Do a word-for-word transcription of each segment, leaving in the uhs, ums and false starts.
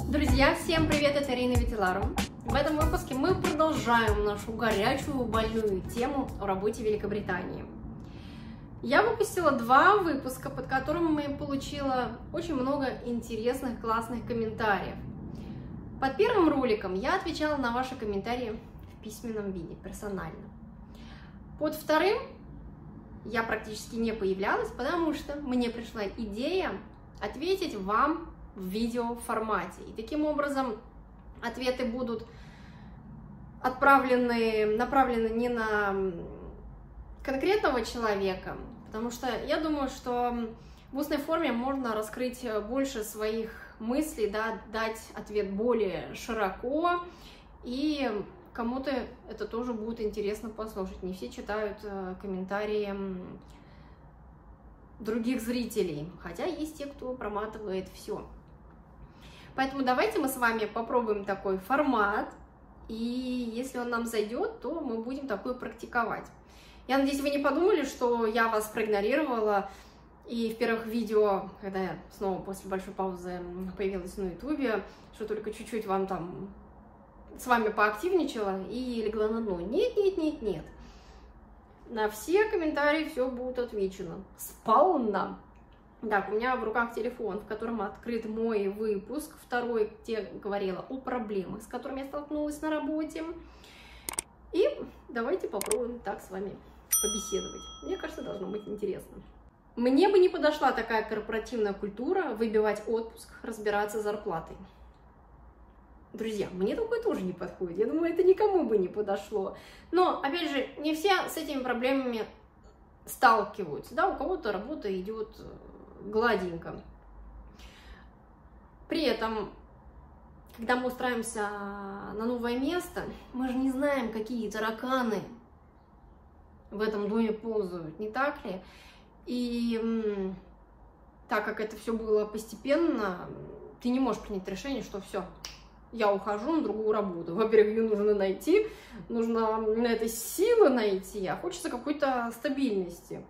Друзья, всем привет, это Ирина Ветилару. В этом выпуске мы продолжаем нашу горячую, больную тему о работе в Великобритании. Я выпустила два выпуска, под которыми я получила очень много интересных, классных комментариев. Под первым роликом я отвечала на ваши комментарии в письменном виде, персонально. Под вторым я практически не появлялась, потому что мне пришла идея ответить вам в видеоформате. И таким образом ответы будут отправлены, направлены не на конкретного человека, потому что я думаю, что в устной форме можно раскрыть больше своих мыслей, да, дать ответ более широко, и кому-то это тоже будет интересно послушать. Не все читают комментарии других зрителей, хотя есть те, кто проматывает все. Поэтому давайте мы с вами попробуем такой формат, и если он нам зайдет, то мы будем такой практиковать. Я надеюсь, вы не подумали, что я вас проигнорировала, и в первых видео, когда я снова после большой паузы появилась на ютубе, что только чуть-чуть вам там с вами поактивничала и легла на дно. Нет, нет, нет, нет. На все комментарии все будет отвечено. Сполна. Так, у меня в руках телефон, в котором открыт мой выпуск, второй, где говорила о проблемах, с которыми я столкнулась на работе. И давайте попробуем так с вами побеседовать. Мне кажется, должно быть интересно. Мне бы не подошла такая корпоративная культура выбивать отпуск, разбираться с зарплатой. Друзья, мне такое тоже не подходит. Я думаю, это никому бы не подошло. Но, опять же, не все с этими проблемами сталкиваются. Да, у кого-то работа идет гладенько. При этом, когда мы устраиваемся на новое место, мы же не знаем, какие тараканы в этом доме ползают, не так ли? И так как это все было постепенно, ты не можешь принять решение, что все, я ухожу на другую работу. Во-первых, ее нужно найти, нужно на это силы найти, а хочется какой-то стабильности.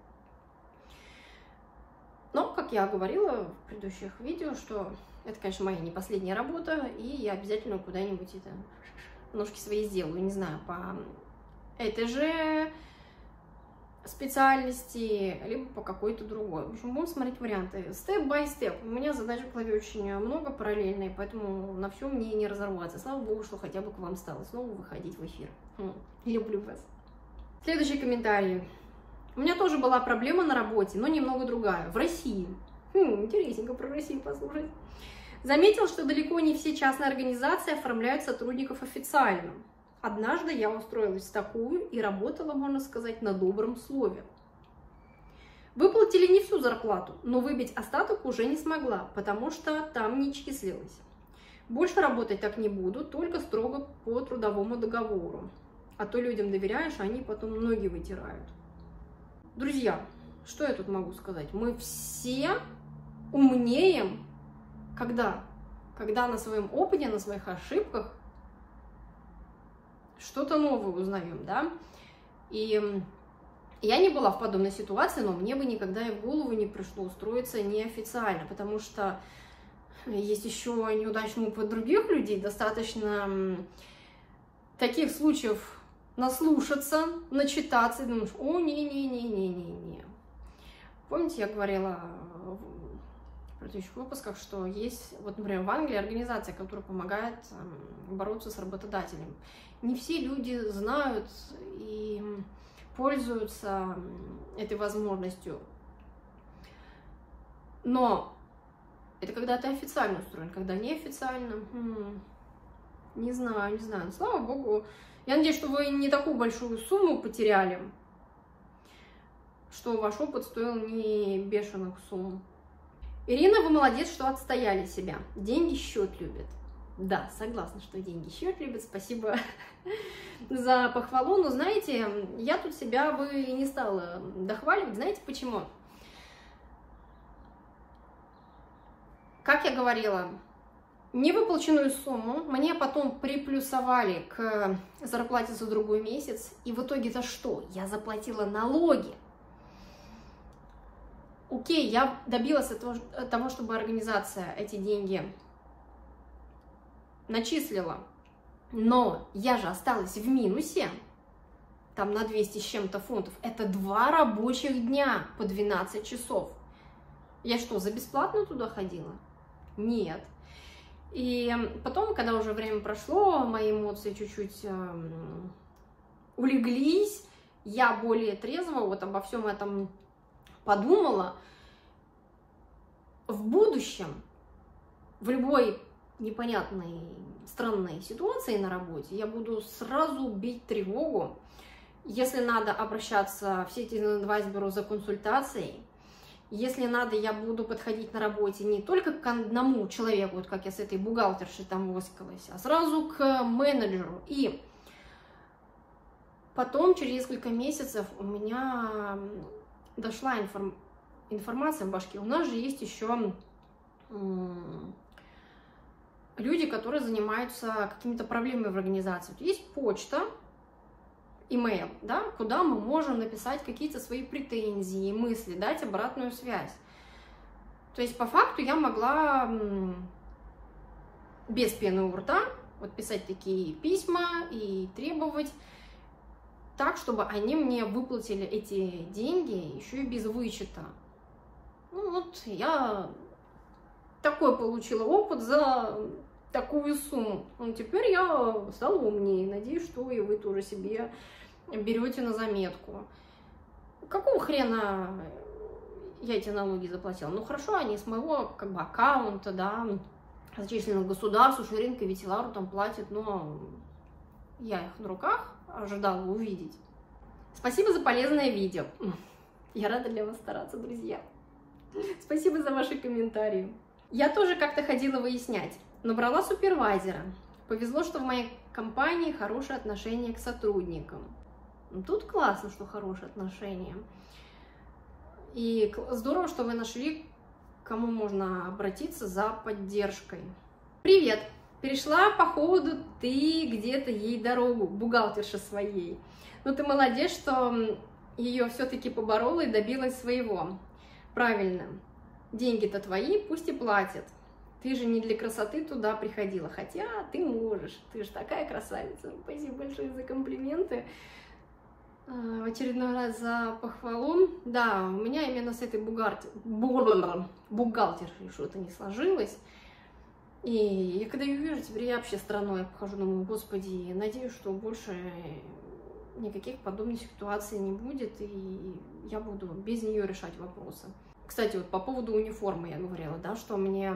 Но, как я говорила в предыдущих видео, что это, конечно, моя не последняя работа, и я обязательно куда-нибудь это ножки свои сделаю, не знаю, по этой же специальности, либо по какой-то другой. В общем, будем смотреть варианты. Степ-бай-степ. У меня задач в голове очень много параллельные, поэтому на все мне не разорваться. Слава богу, что хотя бы к вам стало снова выходить в эфир. Люблю вас. Следующий комментарий. У меня тоже была проблема на работе, но немного другая. В России. Хм, интересненько про Россию послушать. Заметил, что далеко не все частные организации оформляют сотрудников официально. Однажды я устроилась в такую и работала, можно сказать, на добром слове. Выплатили не всю зарплату, но выбить остаток уже не смогла, потому что там не числилось. Больше работать так не буду, только строго по трудовому договору. А то людям доверяешь, а они потом ноги вытирают. Друзья, что я тут могу сказать? Мы все умнеем, когда? Когда на своем опыте, на своих ошибках что-то новое узнаем, да? И я не была в подобной ситуации, но мне бы никогда и в голову не пришло устроиться неофициально, потому что есть еще неудачный опыт других людей, достаточно таких случаев наслушаться, начитаться, и думаешь, о, не-не-не-не-не-не. Помните, я говорила в предыдущих выпусках, что есть, вот, например, в Англии организация, которая помогает бороться с работодателем. Не все люди знают и пользуются этой возможностью. Но это когда ты официально устроен, когда неофициально, хм, не знаю, не знаю. Но, слава богу, я надеюсь, что вы не такую большую сумму потеряли, что ваш опыт стоил не бешеных сумм. Ирина, вы молодец, что отстояли себя. Деньги счет любят. Да, согласна, что деньги счет любят. Спасибо за похвалу. Но знаете, я тут себя бы не стала дохваливать. Знаете почему? Как я говорила, невыплаченную сумму мне потом приплюсовали к зарплате за другой месяц. И в итоге-то что? Я заплатила налоги. Окей, я добилась того, чтобы организация эти деньги начислила, но я же осталась в минусе, там на двести с чем-то фунтов. Это два рабочих дня по двенадцать часов. Я что, за бесплатно туда ходила? Нет. И потом, когда уже время прошло, мои эмоции чуть-чуть э, улеглись, я более трезво вот обо всем этом подумала. В будущем, в любой непонятной, странной ситуации на работе, я буду сразу бить тревогу. Если надо обращаться в Citizen Advice за консультацией, если надо, я буду подходить на работе не только к одному человеку, вот как я с этой бухгалтершей там воскалась, а сразу к менеджеру. И потом, через несколько месяцев, у меня дошла информ... информация в башке. У нас же есть еще люди, которые занимаются какими-то проблемами в организации. Есть почта, имейл, да, куда мы можем написать какие-то свои претензии, мысли, дать обратную связь. То есть, по факту, я могла без пены у рта вот писать такие письма и требовать так, чтобы они мне выплатили эти деньги еще и без вычета. Ну вот, я такой получила опыт за такую сумму. Ну, теперь я стала умнее. Надеюсь, что и вы тоже себе берете на заметку. Какого хрена я эти налоги заплатила? Ну хорошо, они с моего как бы аккаунта, да, зачислены государству, Ширинка, Ветилару там платят, но я их на руках ожидала увидеть. Спасибо за полезное видео. Я рада для вас стараться, друзья. Спасибо за ваши комментарии. Я тоже как-то ходила выяснять. Набрала супервайзера. Повезло, что в моей компании хорошее отношение к сотрудникам. Тут классно, что хорошие отношения. И здорово, что вы нашли, к кому можно обратиться за поддержкой. Привет! Перешла, походу, ты где-то ей дорогу, бухгалтерша своей. Но ты молодец, что ее все-таки поборола и добилась своего. Правильно. Деньги-то твои, пусть и платят. Ты же не для красоты туда приходила, хотя ты можешь, ты же такая красавица. Спасибо большое за комплименты. В очередной раз за похвалу. Да, у меня именно с этой бухгалтер... бухгалтершей что-то не сложилось. И я когда ее вижу, теперь я вообще стороной обхожу, думаю, господи, надеюсь, что больше никаких подобных ситуаций не будет, и я буду без нее решать вопросы. Кстати, вот по поводу униформы я говорила, да, что мне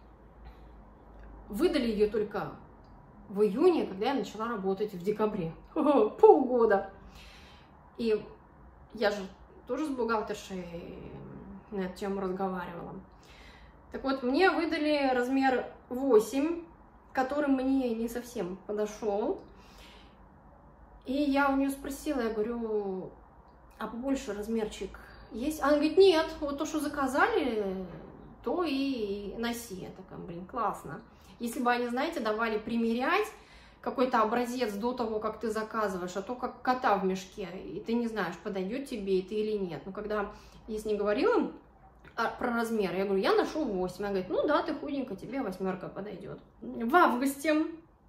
выдали ее только в июне, когда я начала работать в декабре. Полгода. И я же тоже с бухгалтершей на эту тему разговаривала. Так вот, мне выдали размер восемь, который мне не совсем подошел. И я у нее спросила, я говорю, а побольше размерчик есть? Она говорит, нет, вот то, что заказали, то и носи. Я такая, блин, классно. Если бы они, знаете, давали примерять какой-то образец до того, как ты заказываешь, а то как кота в мешке, и ты не знаешь, подойдет тебе это или нет. Но когда я с ней говорила про размер, я говорю, я ношу восемь. Она говорит, ну да, ты худенькая, тебе восьмерка подойдет. В августе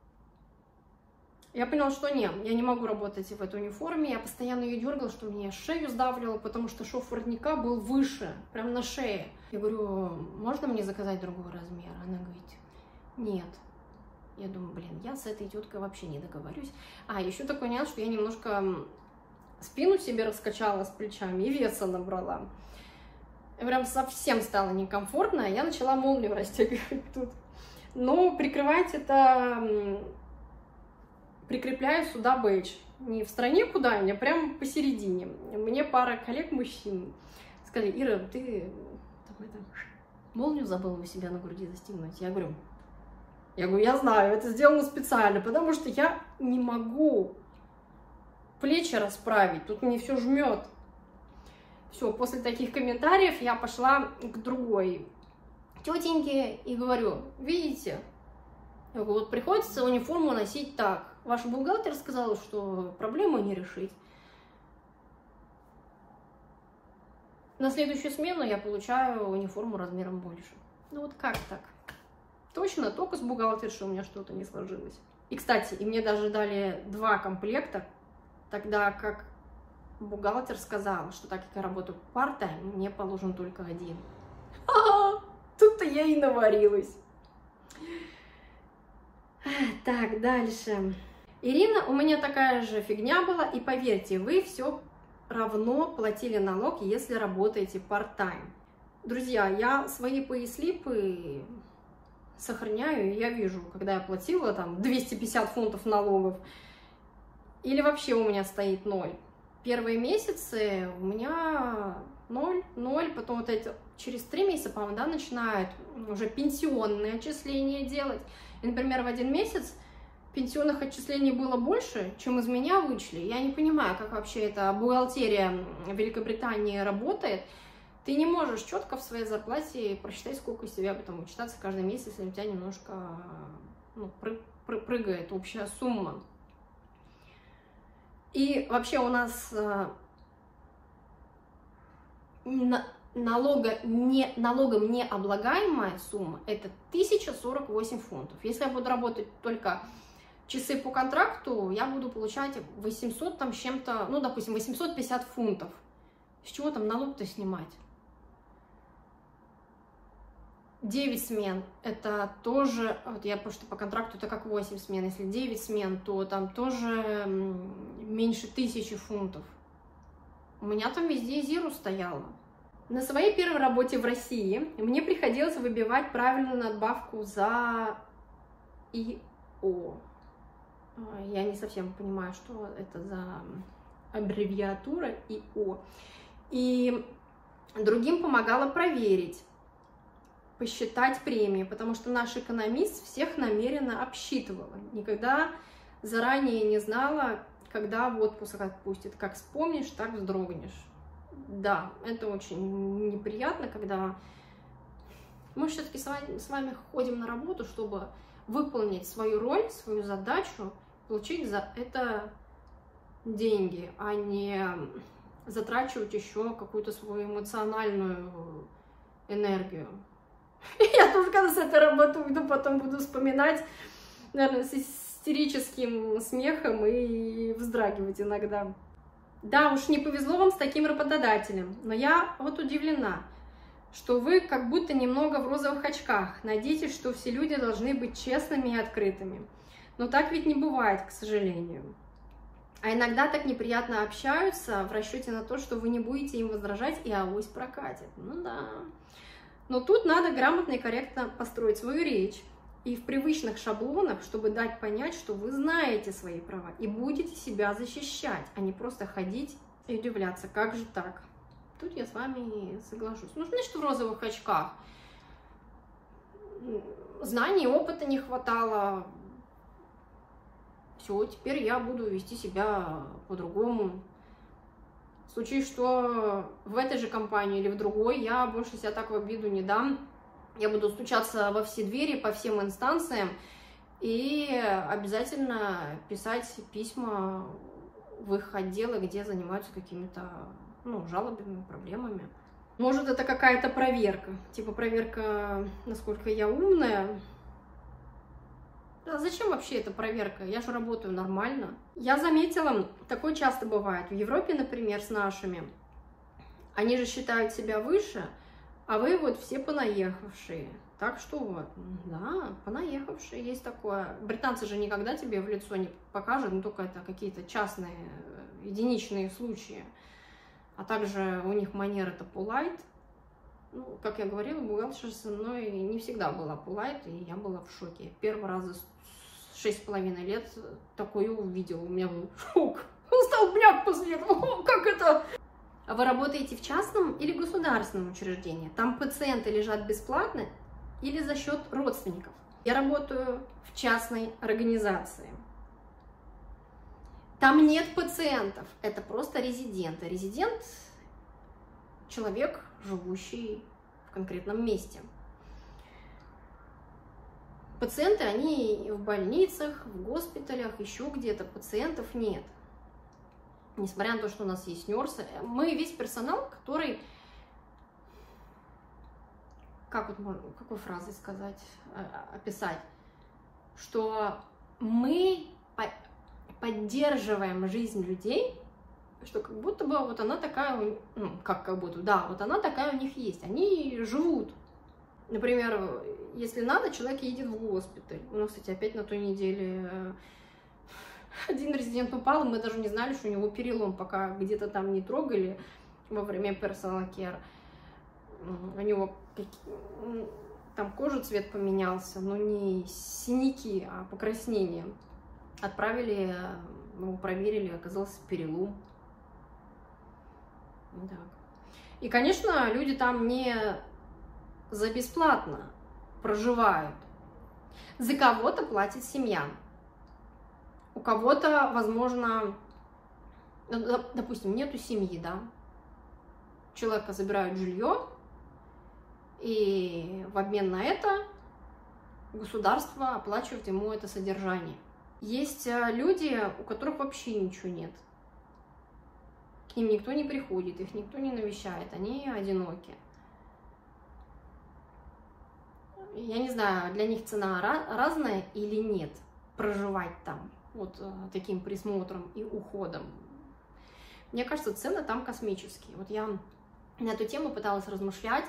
я поняла, что нет, я не могу работать в этой униформе. Я постоянно ее дергала, что мне шею сдавливало, потому что шов воротника был выше, прям на шее. Я говорю, можно мне заказать другой размер? Она говорит, нет. Я думаю, блин, я с этой теткой вообще не договорюсь. А, еще такой нюанс, что я немножко спину себе раскачала с плечами и веса набрала. Прям совсем стало некомфортно, я начала молнию расстегивать тут. Но прикрывать это, прикрепляю сюда бейдж. Не в стороне куда-нибудь, а прямо посередине. Мне пара коллег-мужчин сказали, Ира, ты там, это, молнию забыла у себя на груди застегнуть. Я говорю, я говорю, я знаю, это сделано специально, потому что я не могу плечи расправить, тут мне все жмет. Все, после таких комментариев я пошла к другой тетеньке и говорю, видите, я говорю, вот приходится униформу носить так. Ваш бухгалтер сказал, что проблему не решить. На следующую смену я получаю униформу размером больше. Ну вот как так? точно только с бухгалтершей у меня что-то не сложилось. И, кстати, и мне даже дали два комплекта, тогда как бухгалтер сказал, что так как я работаю part-time, мне положен только один. Ха-ха! Тут-то я и наварилась. Так, дальше. Ирина, у меня такая же фигня была, и поверьте, вы все равно платили налог, если работаете part-time. Друзья, я свои пейслипы сохраняю, и я вижу, когда я платила там двести пятьдесят фунтов налогов, или вообще у меня стоит ноль. Первые месяцы у меня ноль, ноль, потом вот эти через три месяца, по-моему, да, начинают уже пенсионные отчисления делать. И, например, в один месяц пенсионных отчислений было больше, чем из меня вычли. Я не понимаю, как вообще эта бухгалтерия в Великобритании работает. Ты не можешь четко в своей зарплате просчитать, сколько из тебя потом вычитаться каждый месяц, если у тебя немножко ну, пры пры прыгает общая сумма. И вообще у нас налога не, налогом не облагаемая сумма это тысяча сорок восемь фунтов. Если я буду работать только часы по контракту, я буду получать восемьсот там с чем-то, ну, допустим, восемьсот пятьдесят фунтов. С чего там налог-то снимать? девять смен, это тоже, вот я просто по контракту это как восемь смен, если девять смен, то там тоже меньше тысячи фунтов. У меня там везде зиру стояло. На своей первой работе в России мне приходилось выбивать правильную надбавку за и о. Я не совсем понимаю, что это за аббревиатура и о. И другим помогала проверить, посчитать премии, потому что наш экономист всех намеренно обсчитывала. Никогда заранее не знала, когда в отпуск отпустит. Как вспомнишь, так вздрогнешь. Да, это очень неприятно, когда мы все-таки с вами, с вами ходим на работу, чтобы выполнить свою роль, свою задачу, получить за это деньги, а не затрачивать еще какую-то свою эмоциональную энергию. Я тоже, когда с этой работы уйду, потом буду вспоминать, наверное, с истерическим смехом и вздрагивать иногда. Да, уж не повезло вам с таким работодателем, но я вот удивлена, что вы как будто немного в розовых очках. Надеетесь, что все люди должны быть честными и открытыми. Но так ведь не бывает, к сожалению. А иногда так неприятно общаются в расчете на то, что вы не будете им возражать и авось прокатит. Ну да. Но тут надо грамотно и корректно построить свою речь и в привычных шаблонах, чтобы дать понять, что вы знаете свои права и будете себя защищать, а не просто ходить и удивляться, как же так. Тут я с вами соглашусь. Ну, значит, в розовых очках. Знаний, опыта не хватало. Все, теперь я буду вести себя по-другому. В случае, что в этой же компании или в другой, я больше себя так в обиду не дам. Я буду стучаться во все двери, по всем инстанциям и обязательно писать письма в их отделы, где занимаются какими-то ну, жалобами, проблемами. Может, это какая-то проверка, типа проверка, насколько я умная. А зачем вообще эта проверка? Я же работаю нормально. Я заметила, такое часто бывает. В Европе, например, с нашими, они же считают себя выше, а вы вот все понаехавшие. Так что вот, да, понаехавшие, есть такое. Британцы же никогда тебе в лицо не покажут, ну только это какие-то частные, единичные случаи. А также у них манера-то polite. Ну, как я говорила, бухгалтер со мной не всегда была polite, и я была в шоке. Первый раз за шесть с половиной лет такое увидела. У меня был шок. Он стал бляк после этого. Как это? А вы работаете в частном или государственном учреждении? Там пациенты лежат бесплатно или за счет родственников? Я работаю в частной организации. Там нет пациентов, это просто резиденты. Резидент – человек, живущий в конкретном месте. Пациенты, они в больницах, в госпиталях, еще где-то. Пациентов нет. Несмотря на то, что у нас есть нерсы, мы весь персонал, который как вот можно, какой фразой сказать, описать, что мы поддерживаем жизнь людей, что как будто бы вот она такая, ну, как как будто, да, вот она такая у них есть, они живут. Например, если надо, человек едет в госпиталь. У нас, кстати, опять на той неделе один резидент упал, и мы даже не знали, что у него перелом, пока где-то там не трогали во время personal care. У него там кожа цвет поменялся, но не синяки, а покраснение. Отправили, его проверили, оказался перелом. Так. И, конечно, люди там не за бесплатно проживают. За кого-то платит семья. У кого-то, возможно, допустим, нету семьи, да. Человека забирают жилье, и в обмен на это государство оплачивает ему это содержание. Есть люди, у которых вообще ничего нет. К ним никто не приходит, их никто не навещает, они одиноки. Я не знаю, для них цена разная или нет, проживать там вот таким присмотром и уходом. Мне кажется, цены там космические. Вот я на эту тему пыталась размышлять,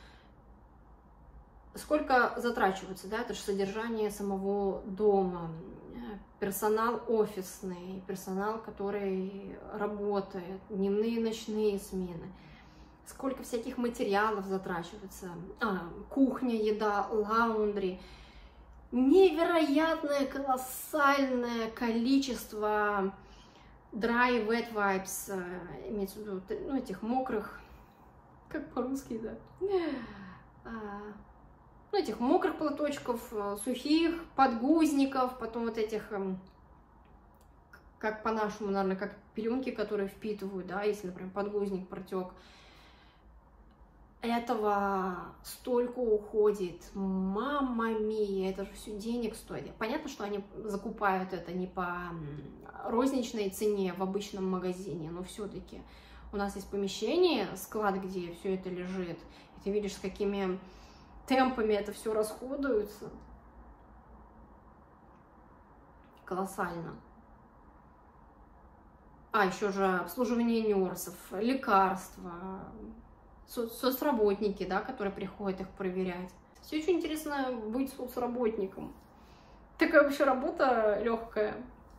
сколько затрачивается, да, это же содержание самого дома, персонал офисный, персонал, который работает, дневные, ночные смены. Сколько всяких материалов затрачивается, а, кухня, еда, лаундри. Невероятное, колоссальное количество dry, wet wipes, имеется в виду, ну, этих мокрых, как по-русски, да, а, ну, этих мокрых платочков, сухих, подгузников, потом вот этих, как по-нашему, наверное, как пеленки, которые впитывают, да, если, например, подгузник протек. Этого столько уходит, мамма мия, это же все денег стоит. Понятно, что они закупают это не по розничной цене в обычном магазине, но все-таки у нас есть помещение, склад, где все это лежит, и ты видишь, с какими темпами это все расходуется. Колоссально. А, еще же обслуживание нюрсов, лекарства, соцработники, да, которые приходят их проверять. Все очень интересно быть соцработником. Такая вообще работа легкая.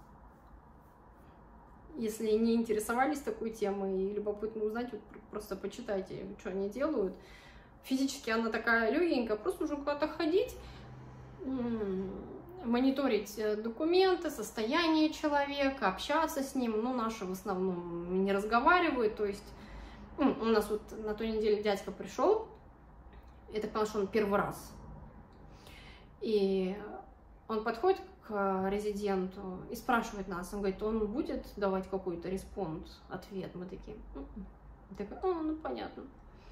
Если не интересовались такой темой и любопытно узнать, вот просто почитайте, что они делают. Физически она такая легенькая, просто нужно куда-то ходить, мониторить документы, состояние человека, общаться с ним. Ну, наши в основном не разговаривают, то есть у нас вот на той неделе дядька пришел, я так поняла, что он первый раз. И он подходит к резиденту и спрашивает нас, он говорит, он будет давать какой-то респонд, ответ? Мы такие, я такая, а, ну понятно.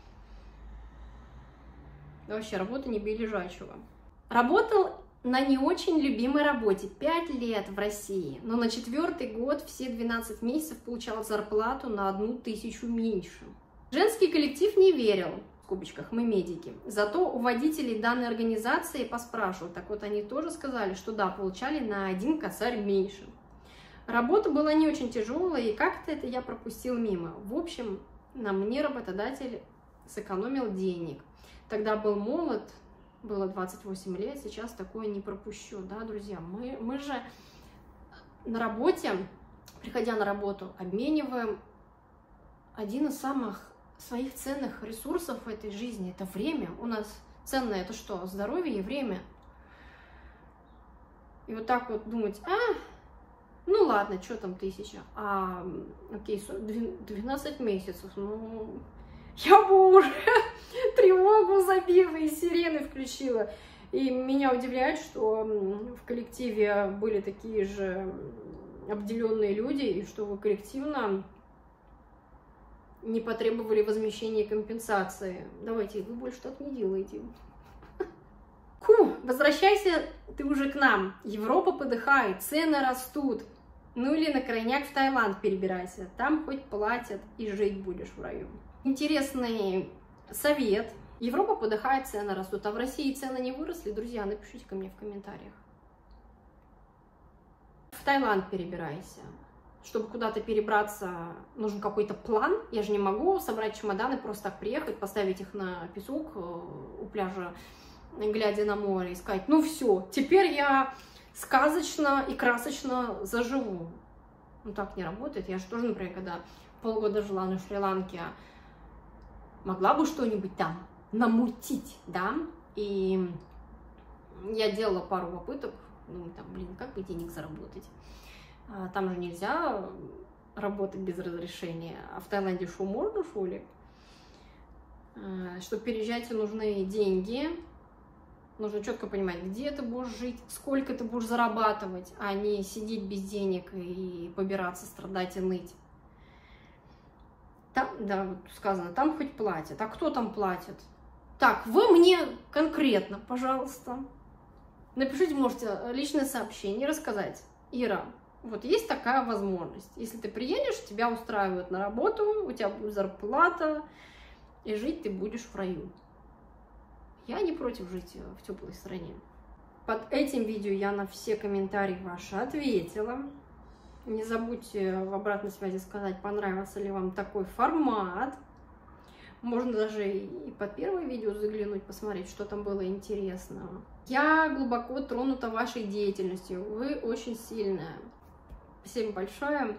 Вообще, работа не бей лежачего. Работал на не очень любимой работе пять лет в России, но на четвертый год все двенадцать месяцев получал зарплату на одну тысячу меньше. Женский коллектив не верил, в скобочках, мы медики, зато у водителей данной организации поспрашивал, так вот они тоже сказали, что да, получали на один косарь меньше. Работа была не очень тяжелая, и как-то это я пропустил мимо. В общем, на мне работодатель сэкономил денег. Тогда был молод, было двадцать восемь лет, сейчас такое не пропущу, да, друзья. Мы, мы же на работе, приходя на работу, обмениваем один из самых своих ценных ресурсов в этой жизни, это время. У нас ценное это что? Здоровье и время. И вот так вот думать, а, ну ладно, что там тысяча, а, окей, двенадцать месяцев, ну, я бы уже тревогу забила и сирены включила. И меня удивляет, что в коллективе были такие же обделенные люди, и что вы коллективно не потребовали возмещения компенсации. Давайте, вы больше так не делаете. Ку, возвращайся ты уже к нам. Европа подыхает, цены растут. Ну или на крайняк в Таиланд перебирайся. Там хоть платят и жить будешь в раю. Интересный совет. Европа подыхает, цены растут, а в России цены не выросли. Друзья, напишите ко мне в комментариях. В Таиланд перебирайся. Чтобы куда-то перебраться, нужен какой-то план. Я же не могу собрать чемоданы, просто так приехать, поставить их на песок у пляжа, глядя на море, и сказать, ну все, теперь я сказочно и красочно заживу. Ну так не работает. Я же тоже, например, когда полгода жила на Шри-Ланке, могла бы что-нибудь там намутить, да, и я делала пару попыток, думаю, там, блин, как бы денег заработать, там же нельзя работать без разрешения, а в Таиланде шо можно, шо ли? Чтобы переезжать, нужны деньги, нужно четко понимать, где ты будешь жить, сколько ты будешь зарабатывать, а не сидеть без денег и побираться, страдать и ныть. Там, да, вот сказано, там хоть платят, а кто там платит? Так, вы мне конкретно, пожалуйста, напишите, можете, личное сообщение, рассказать. Ира, вот есть такая возможность. Если ты приедешь, тебя устраивают на работу, у тебя будет зарплата, и жить ты будешь в раю. Я не против жить в теплой стране. Под этим видео я на все комментарии ваши ответила. Не забудьте в обратной связи сказать, понравился ли вам такой формат. Можно даже и под первое видео заглянуть, посмотреть, что там было интересного. Я глубоко тронута вашей деятельностью. Вы очень сильная. Спасибо большое.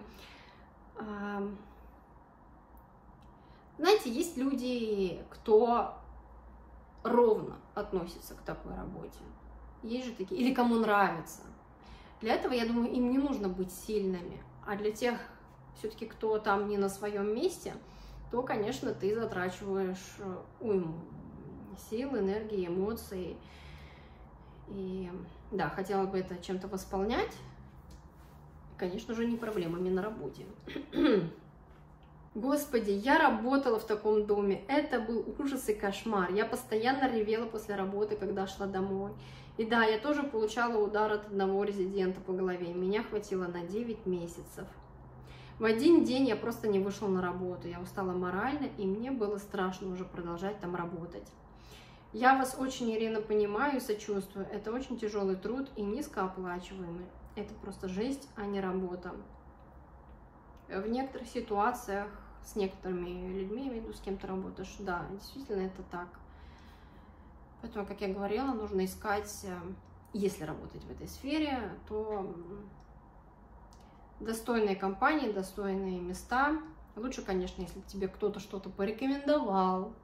Знаете, есть люди, кто ровно относится к такой работе. Есть же такие, или кому нравится. Для этого, я думаю, им не нужно быть сильными. А для тех, все-таки, кто там не на своем месте, то, конечно, ты затрачиваешь уйму сил, энергии, эмоций. И да, хотела бы это чем-то восполнять. Конечно же, не проблемами на работе. Господи, я работала в таком доме. Это был ужас и кошмар. Я постоянно ревела после работы, когда шла домой. И да, я тоже получала удар от одного резидента по голове. Меня хватило на девять месяцев. В один день я просто не вышла на работу. Я устала морально, и мне было страшно уже продолжать там работать. Я вас очень, Ирина, понимаю и сочувствую. Это очень тяжелый труд и низкооплачиваемый. Это просто жесть, а не работа. В некоторых ситуациях с некоторыми людьми, я имею в виду, с кем ты работаешь, да, действительно это так. Поэтому, как я говорила, нужно искать, если работать в этой сфере, то достойные компании, достойные места. Лучше, конечно, если тебе кто-то что-то порекомендовал.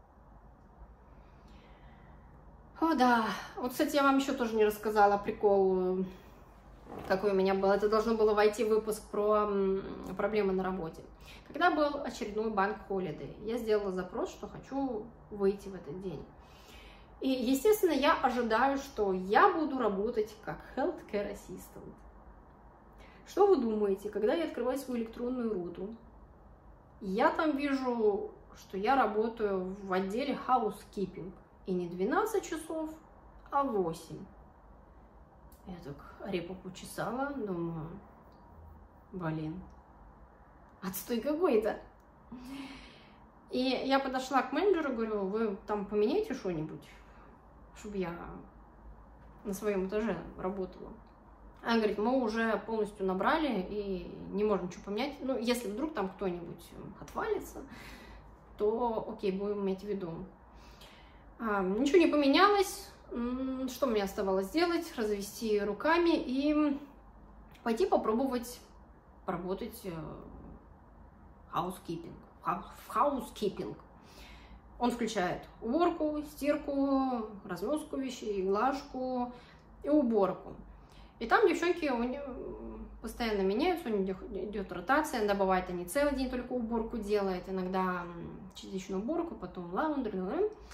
О, да. Вот, кстати, я вам еще тоже не рассказала прикол, какой у меня был. Это должно было войти в выпуск про проблемы на работе. Когда был очередной банк Holiday, я сделала запрос, что хочу выйти в этот день. И, естественно, я ожидаю, что я буду работать как healthcare assistant. Что вы думаете, когда я открываю свою электронную руту, я там вижу, что я работаю в отделе housekeeping. И не двенадцать часов, а восемь. Я так репу почесала, думаю, блин, отстой какой-то. И я подошла к менеджеру, говорю, вы там поменяете что-нибудь, чтобы я на своем этаже работала. Она говорит, мы уже полностью набрали и не можем ничего поменять. Ну, если вдруг там кто-нибудь отвалится, то окей, будем иметь в виду. А, ничего не поменялось. Что мне оставалось сделать? Развести руками и пойти попробовать поработать в housekeeping. В housekeeping. Он включает уборку, стирку, разноску вещей, глажку и уборку. И там девчонки у них постоянно меняются, у них идет ротация, иногда бывает они целый день только уборку делают, иногда частичную уборку, потом лаундри.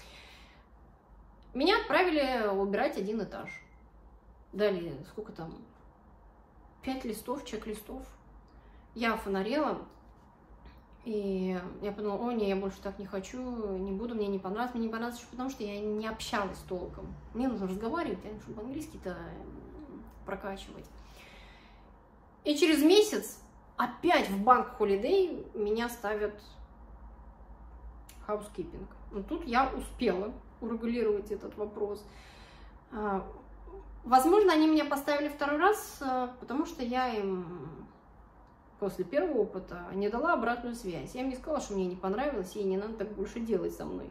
Меня отправили убирать один этаж. Дали, сколько там, пять листов, чек-листов. Я фонарела, и я подумала, о, не, я больше так не хочу, не буду, мне не понравилось. Мне не понравилось еще потому, что я не общалась толком. Мне нужно разговаривать, чтобы английский-то прокачивать. И через месяц опять в банк Holiday меня ставят housekeeping. Но тут я успела урегулировать этот вопрос. Возможно, они меня поставили второй раз, потому что я им после первого опыта не дала обратную связь. Я им не сказала, что мне не понравилось, и не надо так больше делать со мной.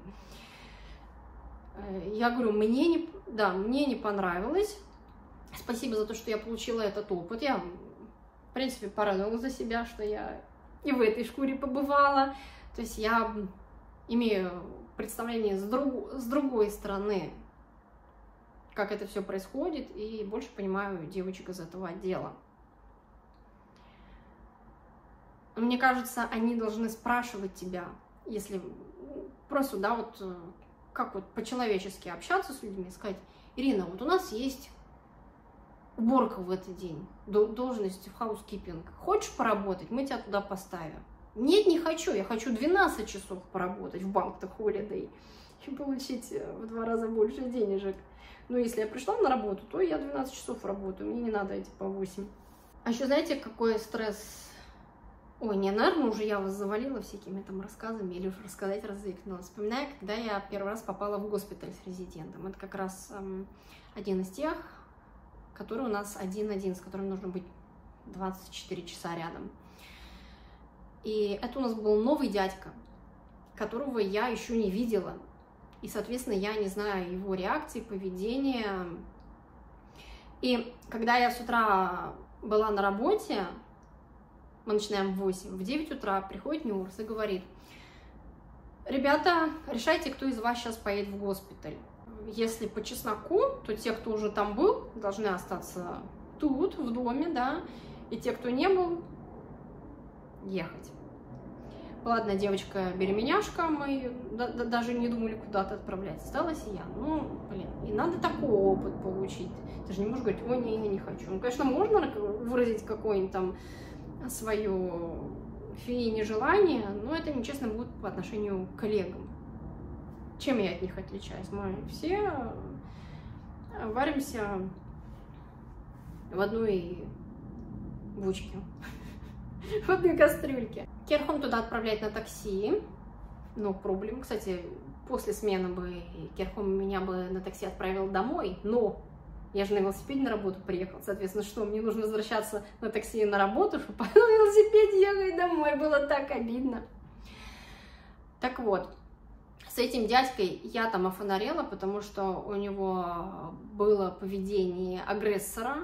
Я говорю, мне не, да, мне не понравилось. Спасибо за то, что я получила этот опыт. Я, в принципе, порадовалась за себя, что я и в этой шкуре побывала. То есть я имею представление с, друг, с другой стороны, как это все происходит, и больше понимаю девочек из этого отдела. Мне кажется, они должны спрашивать тебя, если просто, да, вот как вот по-человечески общаться с людьми, сказать: Ирина, вот у нас есть уборка в этот день, должность в хаускипинг. Хочешь поработать? Мы тебя туда поставим. Нет, не хочу. Я хочу двенадцать часов поработать в банк-то Holiday и получить в два раза больше денежек. Но если я пришла на работу, то я двенадцать часов работаю. Мне не надо эти по восемь. А еще знаете, какой стресс? Ой, не, наверное, уже я вас завалила всякими там рассказами или уже рассказать разыкнула. Вспоминаю, когда я первый раз попала в госпиталь с резидентом. Это как раз эм, один из тех, который у нас один-один, с которым нужно быть двадцать четыре часа рядом. И это у нас был новый дядька, которого я еще не видела. И, соответственно, я не знаю его реакции, поведения. И когда я с утра была на работе, мы начинаем в восемь, в девять утра приходит Нюрс и говорит: ребята, решайте, кто из вас сейчас поедет в госпиталь. Если по чесноку, то те, кто уже там был, должны остаться тут, в доме, да, и те, кто не был, ехать. Была одна девочка-беременяшка, мы даже не думали куда-то отправлять, осталась и я. Ну, блин, и надо такой опыт получить. Ты же не можешь говорить: ой, не, я не хочу. Ну, конечно, можно выразить какое-нибудь там свое фи нежелание, но это нечестно будет по отношению к коллегам. Чем я от них отличаюсь? Мы все варимся в одной бочке, в одной кастрюльке. Керхом туда отправлять на такси, но проблем. Кстати, после смены бы Керхом меня бы на такси отправил домой, но я же на велосипеде на работу приехала, соответственно, что, мне нужно возвращаться на такси на работу, чтобы на велосипеде ехать домой, было так обидно. Так вот, с этим дядькой я там офонарела, потому что у него было поведение агрессора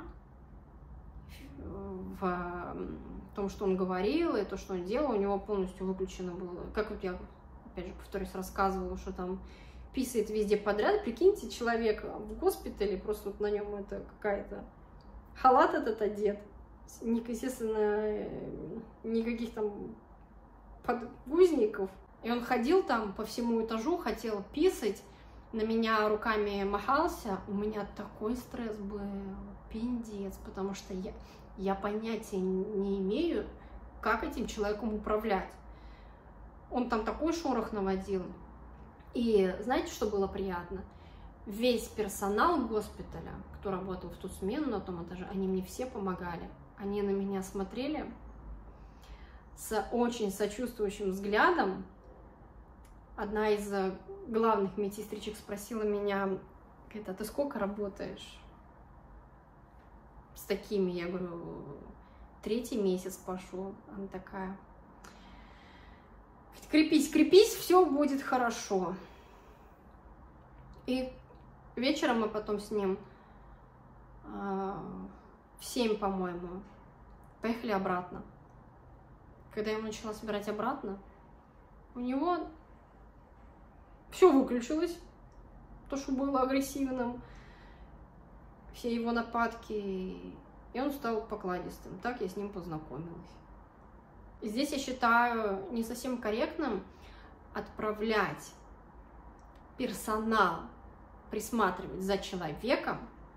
в том, что он говорил, и то, что он делал, у него полностью выключено было. Как вот я, опять же, повторюсь, рассказывала, что там писает везде подряд. Прикиньте, человек в госпитале, просто вот на нем это какая-то халат этот одет, естественно, никаких там подгузников. И он ходил там по всему этажу, хотел писать, на меня руками махался. У меня такой стресс был, пиндец, потому что я, я понятия не имею, как этим человеком управлять. Он там такой шорох наводил. И знаете, что было приятно? Весь персонал госпиталя, кто работал в ту смену на том этаже, они мне все помогали. Они на меня смотрели с очень сочувствующим взглядом. Одна из главных медсестричек спросила меня: а ты сколько работаешь с такими? Я говорю: третий месяц пошел. Она такая: крепись, крепись, все будет хорошо. И вечером мы потом с ним э, в семь, по-моему, поехали обратно. Когда я ему начала собирать обратно, у него все выключилось, то, что было агрессивным, все его нападки, и он стал покладистым. Так я с ним познакомилась. И здесь я считаю не совсем корректным отправлять персонал присматривать за человеком,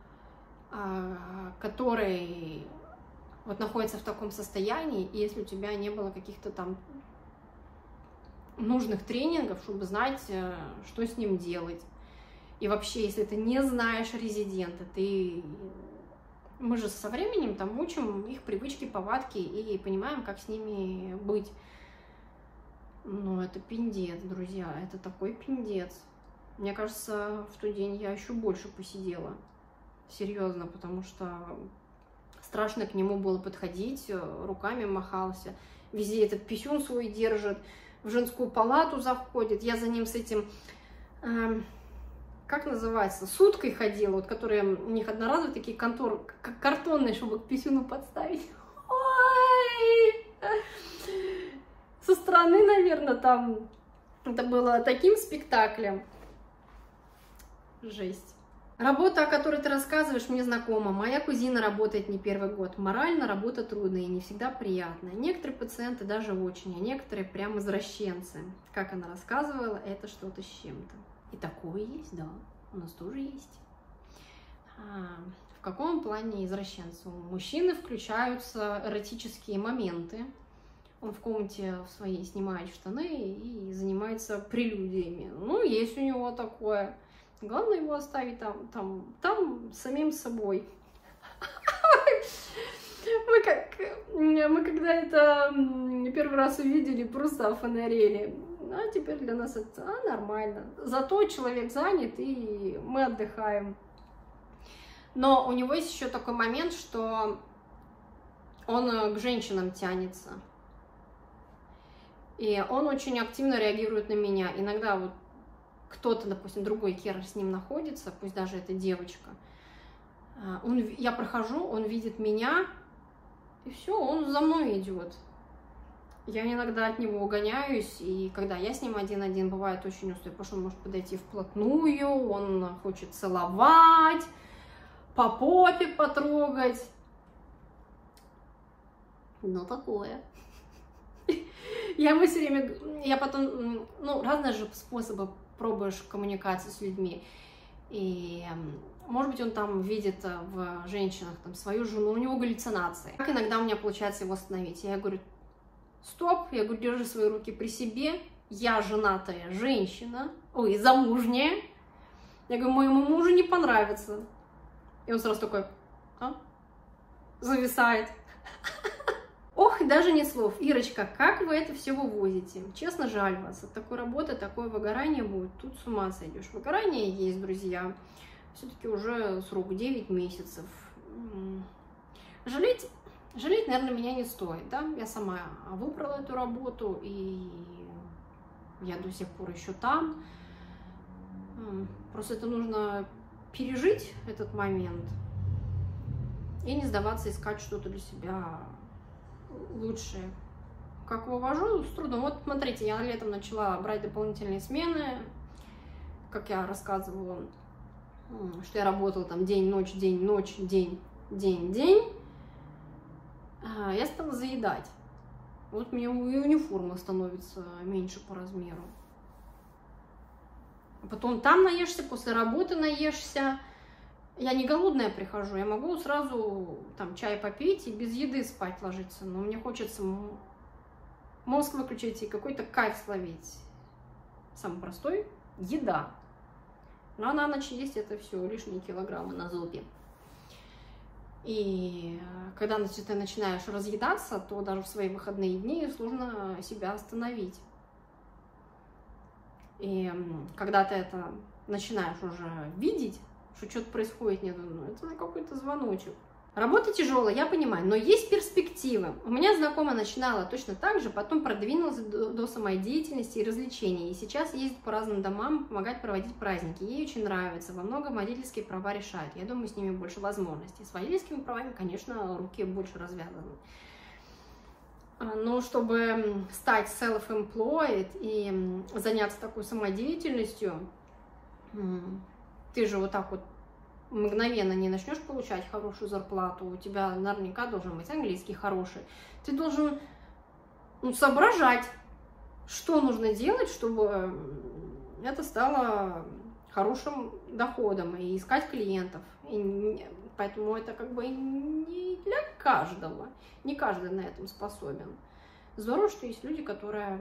который вот находится в таком состоянии, и если у тебя не было каких-то там нужных тренингов, чтобы знать, что с ним делать. И вообще, если ты не знаешь резидента, ты... мы же со временем там учим их привычки, повадки и понимаем, как с ними быть. Ну, это пиндец, друзья, это такой пиндец. Мне кажется, в тот день я еще больше посидела. Серьезно, потому что страшно к нему было подходить, руками махался. Везде этот писюн свой держит, в женскую палату заходит. Я за ним с этим, э, как называется, суткой ходила, вот, которые у них одноразовые такие конторы, как картонные, чтобы к писюну подставить. Ой! Со стороны, наверное, там это было таким спектаклем. Жесть. Работа, о которой ты рассказываешь, мне знакома. Моя кузина работает не первый год. Морально работа трудная и не всегда приятная. Некоторые пациенты даже очень, а некоторые прям извращенцы. Как она рассказывала, это что-то с чем-то. И такое есть, да. У нас тоже есть. А, в каком плане извращенцы? У мужчины включаются эротические моменты. Он в комнате в своей снимает штаны и занимается прелюдиями. Ну, есть у него такое. Главное его оставить там, там, там самим собой. Мы, как, мы когда это первый раз увидели, просто офонарели. А теперь для нас это а, нормально. Зато человек занят, и мы отдыхаем. Но у него есть еще такой момент, что он к женщинам тянется. И он очень активно реагирует на меня. Иногда вот кто-то, допустим, другой кер с ним находится, пусть даже это девочка, он, я прохожу, он видит меня, и все, он за мной идет. Я иногда от него угоняюсь, и когда я с ним один-один, бывает очень устаю, потому что он может подойти вплотную, он хочет целовать, по попе потрогать. Ну, такое. Я ему все время, я потом, ну, разные же способы пробуешь коммуникации с людьми. И, может быть, он там видит в женщинах там свою жену, у него галлюцинации. Как иногда у меня получается его остановить? Я говорю, стоп, я говорю, держи свои руки при себе, я женатая женщина, ой, замужняя. Я говорю, моему мужу не понравится. И он сразу такой, а? Зависает. Ох, даже не слов. Ирочка, как вы это все вывозите? Честно, жаль вас. От такой работы такое выгорание будет. Тут с ума сойдешь. Выгорание есть, друзья. Все-таки уже срок девять месяцев. Жалеть, жалеть, наверное, меня не стоит. Да? Я сама выбрала эту работу, и я до сих пор еще там. Просто это нужно пережить, этот момент, и не сдаваться, искать что-то для себя лучшее. Как вывожу? С трудом. Вот смотрите, я летом начала брать дополнительные смены, как я рассказывала, что я работала там день-ночь, день-ночь, день, день-день. Я стала заедать. Вот мне униформа становится меньше по размеру. Потом там наешься, после работы наешься. Я не голодная прихожу, я могу сразу там чай попить и без еды спать ложиться, но мне хочется мозг выключить и какой-то кайф словить. Самый простой – еда. Но на ночь есть это все лишние килограммы на зубе. И когда ты начинаешь разъедаться, то даже в свои выходные дни сложно себя остановить. И когда ты это начинаешь уже видеть, что что-то происходит, нет, ну, это уже какой-то звоночек. Работа тяжелая, я понимаю, но есть перспективы. У меня знакомая начинала точно так же, потом продвинулась до, до самодеятельности и развлечений. И сейчас ездит по разным домам помогать проводить праздники. Ей очень нравится, во многом водительские права решают. Я думаю, с ними больше возможностей. С водительскими правами, конечно, руки больше развязаны. Но чтобы стать self-employed и заняться такой самодеятельностью, ты же вот так вот мгновенно не начнешь получать хорошую зарплату, у тебя наверняка должен быть английский хороший. Ты должен, ну, соображать, что нужно делать, чтобы это стало хорошим доходом, и искать клиентов. И поэтому это как бы не для каждого, не каждый на этом способен. Здорово, что есть люди, которые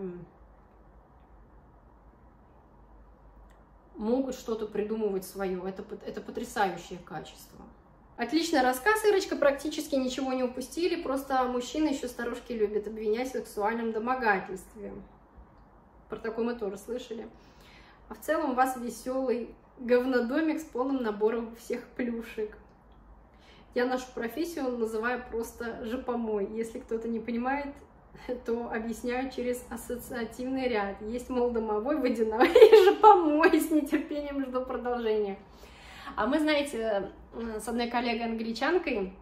могут что-то придумывать свое. Это, это потрясающее качество. Отличный рассказ, Ирочка, практически ничего не упустили, просто мужчины еще старушки любят обвинять в сексуальном домогательстве. Про такой мы тоже слышали. А в целом у вас веселый говнодомик с полным набором всех плюшек. Я нашу профессию называю просто жопомой. Если кто-то не понимает, то объясняю через ассоциативный ряд. Есть, мол, домовой, водяной и жопомой. С нетерпением жду продолжения. А мы, знаете, с одной коллегой-англичанкой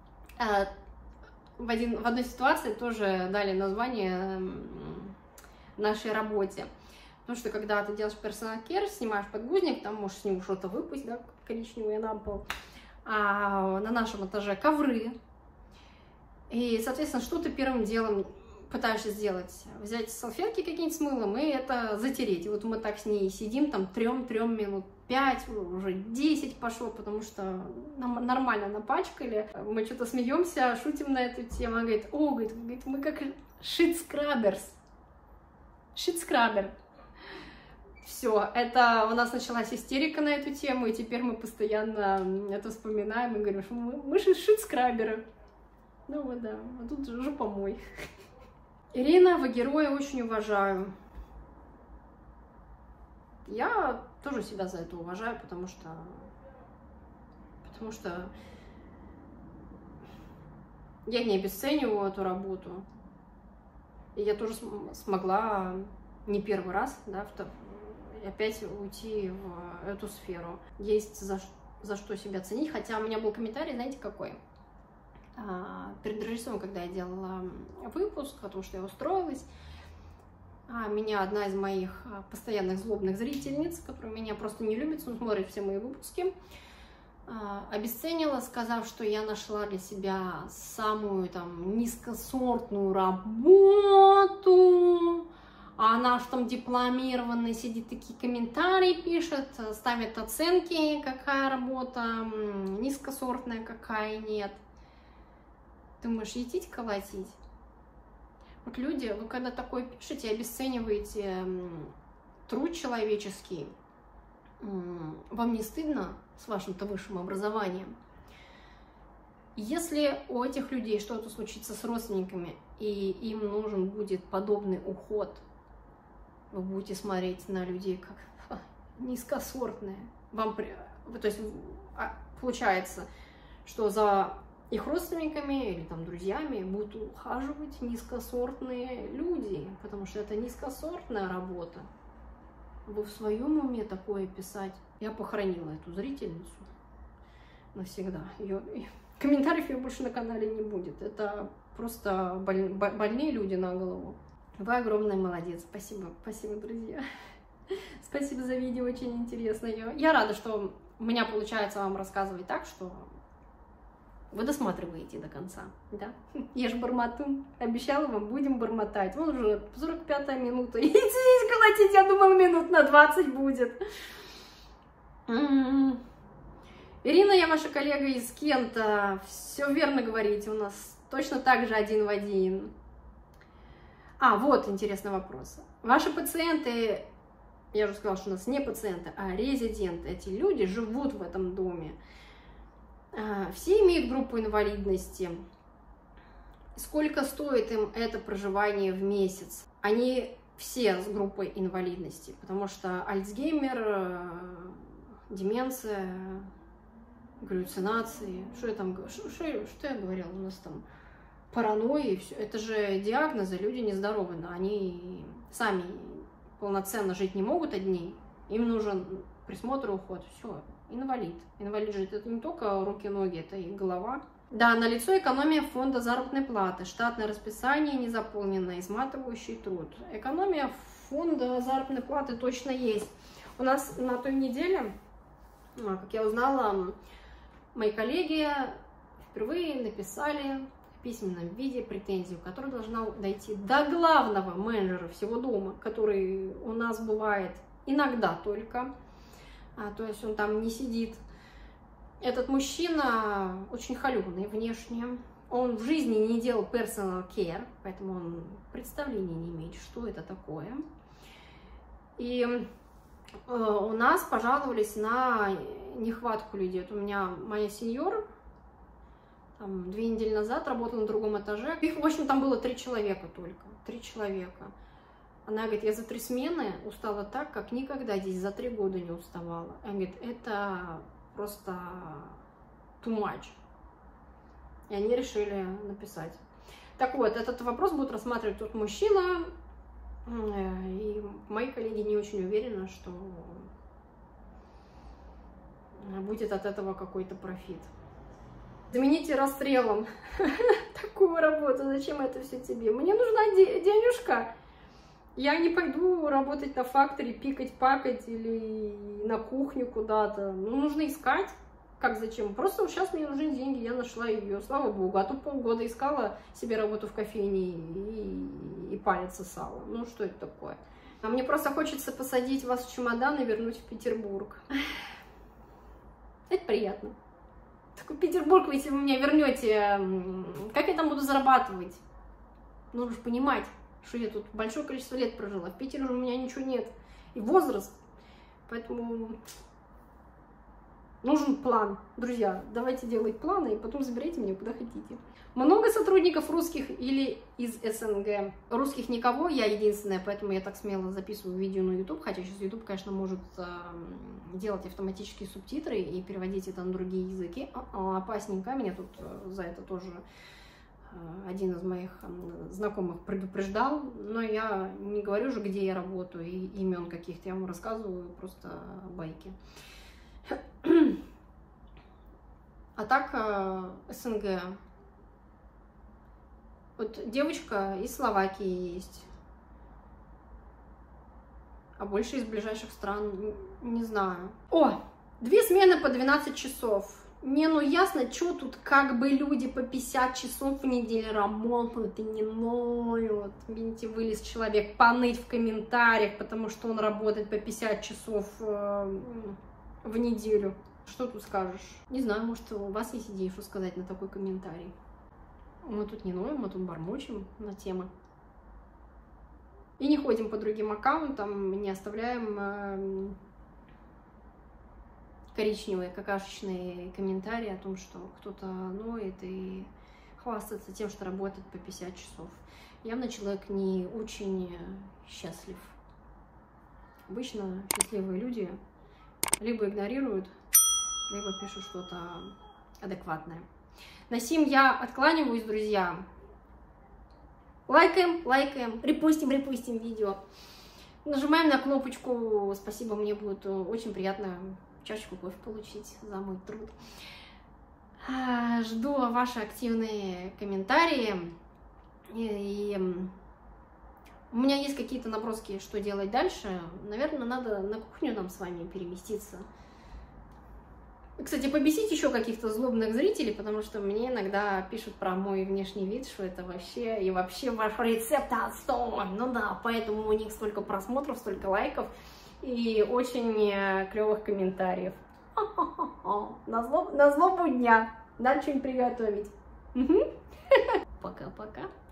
в, один, в одной ситуации тоже дали название нашей работе. Потому что когда ты делаешь персонал кер, снимаешь подгузник, там можешь с него что-то выпасть, да, коричневое на пол. А на нашем этаже ковры. И, соответственно, что ты первым делом пытаешься сделать? Взять салфетки какие-нибудь с мылом и это затереть. И вот мы так с ней сидим, там, трем-трем минут, пять, уже десять пошло, потому что нам нормально напачкали. Мы что-то смеемся, шутим на эту тему. Она говорит, о, говорит, мы как shit-scrubbers. Shit-scrubber. Все, это у нас началась истерика на эту тему, и теперь мы постоянно это вспоминаем и говорим, что мы, мы же шит-скраберы. Ну вот да, а тут жопомой. Ирина, вы героя очень уважаю. Я тоже себя за это уважаю, потому что... Потому что я не обесцениваю эту работу. И я тоже смогла не первый раз, да, в опять уйти в эту сферу. Есть за, за что себя ценить, хотя у меня был комментарий, знаете, какой? А, перед Рождеством, когда я делала выпуск о том, что я устроилась, а, меня одна из моих постоянных злобных зрительниц, которая меня просто не любит, но смотрит все мои выпуски, а, обесценила, сказав, что я нашла для себя самую там низкосортную работу. А она же там дипломированная, сидит, такие комментарии пишет, ставит оценки, какая работа низкосортная, какая нет. Думаешь, етить, колотить? Вот люди, вы когда такое пишете, обесцениваете труд человеческий, вам не стыдно с вашим-то высшим образованием? Если у этих людей что-то случится с родственниками, и им нужен будет подобный уход, вы будете смотреть на людей как ха, низкосортные. Вам, то есть, получается, что за их родственниками или там друзьями будут ухаживать низкосортные люди, потому что это низкосортная работа. Вы в своем уме такое писать? Я похоронила эту зрительницу навсегда. Ее... Комментариев ее больше на канале не будет. Это просто боль... больные люди на голову. Вы огромный молодец. Спасибо, спасибо, друзья. Спасибо за видео, очень интересно. Я рада, что у меня получается вам рассказывать так, что вы досматриваете до конца. Да? Я же бормотун. Обещала вам, будем бормотать. Вот уже сорок пятая минута. Идите колотить, я думала, минут на двадцать будет. М-м-м. Ирина, я ваша коллега из Кента. Все верно говорите, у нас точно так же один в один. А, вот интересный вопрос. Ваши пациенты, я уже сказала, что у нас не пациенты, а резиденты, эти люди живут в этом доме. Все имеют группу инвалидности. Сколько стоит им это проживание в месяц? Они все с группой инвалидности, потому что Альцгеймер, деменция, галлюцинации, что я там, что, что, что я говорила, у нас там паранойя, все. Это же диагнозы, люди нездоровы, но они сами полноценно жить не могут одни, им нужен присмотр и уход, все, инвалид. Инвалид жить это не только руки-ноги, это и голова. Да, налицо экономия фонда заработной платы, штатное расписание не заполнено, изматывающий труд. Экономия фонда заработной платы точно есть. У нас на той неделе, как я узнала, мои коллеги впервые написали в письменном виде претензию, которая должна дойти до главного менеджера всего дома, который у нас бывает иногда только, а, то есть он там не сидит. Этот мужчина очень холеный внешне, он в жизни не делал personal care, поэтому он представления не имеет, что это такое. И у нас пожаловались на нехватку людей. Вот у меня моя сеньор там, две недели назад работала на другом этаже. Их, в общем, там было три человека только. Три человека. Она говорит, я за три смены устала так, как никогда здесь за три года не уставала. Она говорит, это просто too much. И они решили написать. Так вот, этот вопрос будет рассматривать тот мужчина, и мои коллеги не очень уверены, что будет от этого какой-то профит. Замените расстрелом такую работу, зачем это все тебе? Мне нужна денежка. Я не пойду работать на факторе, пикать, пакать или на кухню куда-то. Ну, нужно искать. Как зачем? Просто сейчас мне нужны деньги, я нашла ее, слава богу. А то полгода искала себе работу в кофейне и, и палец сосала. Ну, что это такое? А мне просто хочется посадить вас в чемодан и вернуть в Петербург. Это приятно. Такой Петербург, если вы меня вернете, как я там буду зарабатывать? Нужно же понимать, что я тут большое количество лет прожила. В Питере уже у меня ничего нет. И возраст. Поэтому нужен план. Друзья, давайте делать планы и потом забирайте меня куда хотите. Много сотрудников русских или из СНГ? Русских никого, я единственная, поэтому я так смело записываю видео на YouTube. Хотя сейчас YouTube, конечно, может э, делать автоматические субтитры и переводить это на другие языки. А-а, опасненько, меня тут э, за это тоже э, один из моих э, знакомых предупреждал. Но я не говорю же, где я работаю, и имен каких-то, я вам рассказываю просто байки. А так, э, СНГ. Вот девочка из Словакии есть, а больше из ближайших стран не знаю. О, две смены по двенадцать часов. Не, ну ясно, что тут как бы люди по пятьдесят часов в неделю работают и не ноют. Видите, вылез человек поныть в комментариях, потому что он работает по пятьдесят часов э, в неделю. Что тут скажешь? Не знаю, может, у вас есть идеи, что сказать на такой комментарий. Мы тут не ноем, мы тут бормочем на темы. И не ходим по другим аккаунтам, не оставляем э, коричневые, какашечные комментарии о том, что кто-то ноет и хвастается тем, что работает по пятьдесят часов. Явно человек не очень счастлив. Обычно счастливые люди либо игнорируют, либо пишут что-то адекватное. На сим я откланиваюсь, друзья. Лайкаем, лайкаем, репостим, репостим видео. Нажимаем на кнопочку «Спасибо», мне будет очень приятно чашечку кофе получить за мой труд. Жду ваши активные комментарии. И у меня есть какие-то наброски, что делать дальше. Наверное, надо на кухню нам с вами переместиться. Кстати, побесить еще каких-то злобных зрителей, потому что мне иногда пишут про мой внешний вид, что это вообще, и вообще ваш рецепт отстой. Ну да, поэтому у них столько просмотров, столько лайков и очень клевых комментариев. На злобу дня. Надо что-нибудь приготовить. Пока-пока.